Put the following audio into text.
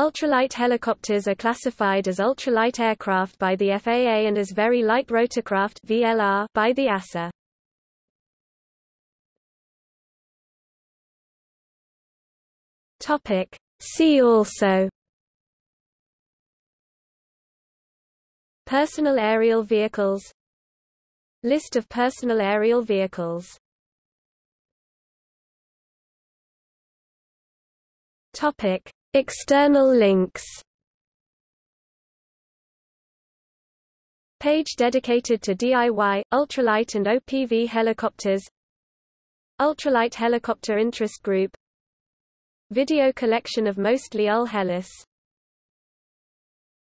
Ultralight helicopters are classified as ultralight aircraft by the FAA and as very light rotorcraft (VLR) by the ASA. Topic: See also: Personal aerial vehicles, List of personal aerial vehicles. Topic: External links. Page dedicated to DIY, ultralight and OPV helicopters. Ultralight Helicopter Interest Group. Video collection of mostly UL Helis.